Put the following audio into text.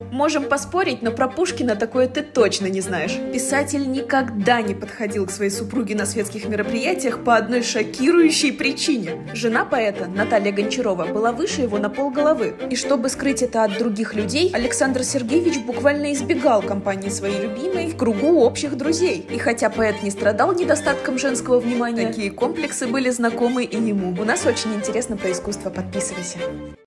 Можем поспорить, но про Пушкина такое ты точно не знаешь. Писатель никогда не подходил к своей супруге на светских мероприятиях по одной шокирующей причине. Жена поэта, Наталья Гончарова, была выше его на полголовы. И чтобы скрыть это от других людей, Александр Сергеевич буквально избегал компании своей любимой в кругу общих друзей. И хотя поэт не страдал недостатком женского внимания, такие комплексы были знакомы и ему. У нас очень интересно про искусство, подписывайся.